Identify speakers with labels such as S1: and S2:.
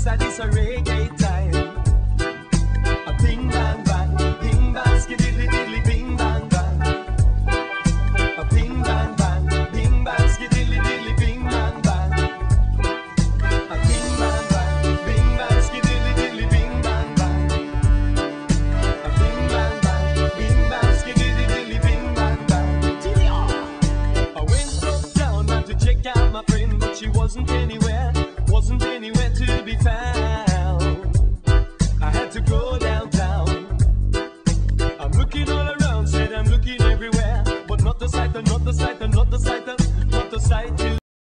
S1: that it's a reggae time. A bing bang bang, bing bang, skididly diddly, bing bang bang. A bing bang bang, bing bang, skididly diddly, bing bang bang. A bing bang bang, bing bang, skididly diddly, bing bang bang. A bing bang bang, bing bang, skididly diddly, bing bang bang. I went uptown man to check out my friend, but she wasn't anywhere to be found. I had to go downtown. I'm looking all around, said I'm looking everywhere, but not the sight, not the sight, not the sight, not the sight to